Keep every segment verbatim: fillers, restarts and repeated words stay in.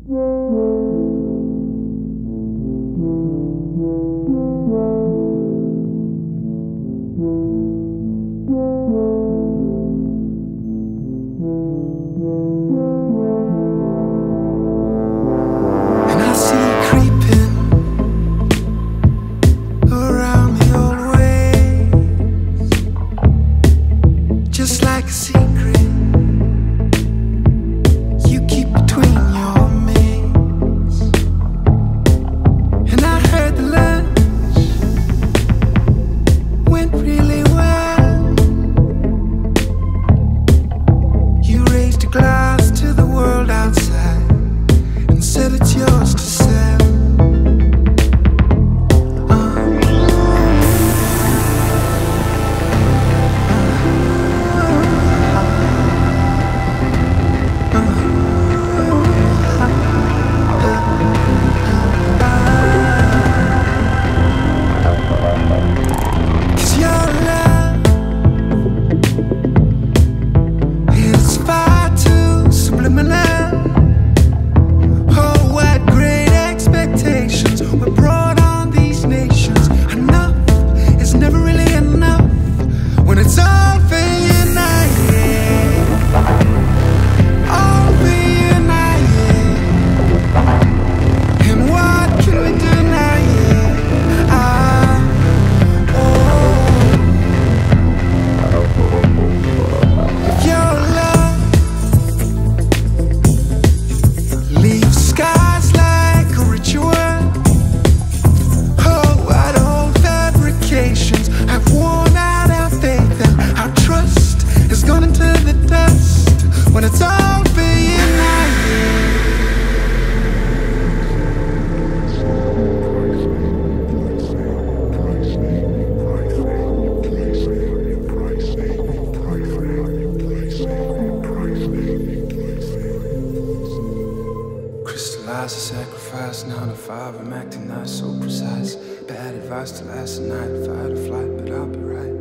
Crystallize a sacrifice, nine to five, I'm acting not so precise. Bad advice to last a night, fight or flight, but I'll be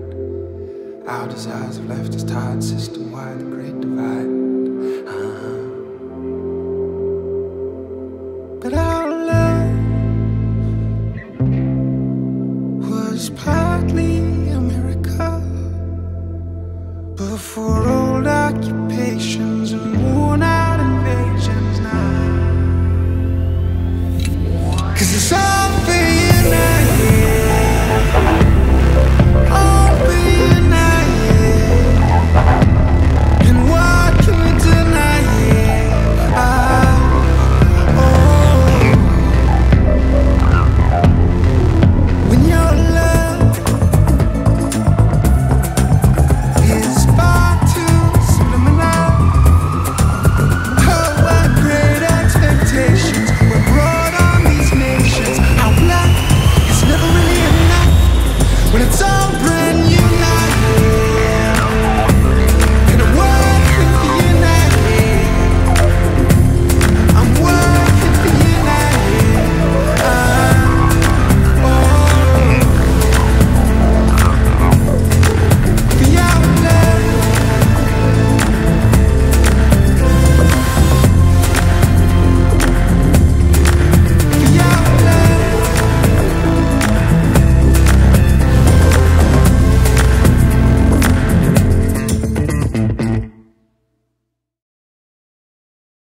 right. Our desires have left us tied, system-wide, the great divide. Uh-huh. But our love was partly a miracle, but for old occupation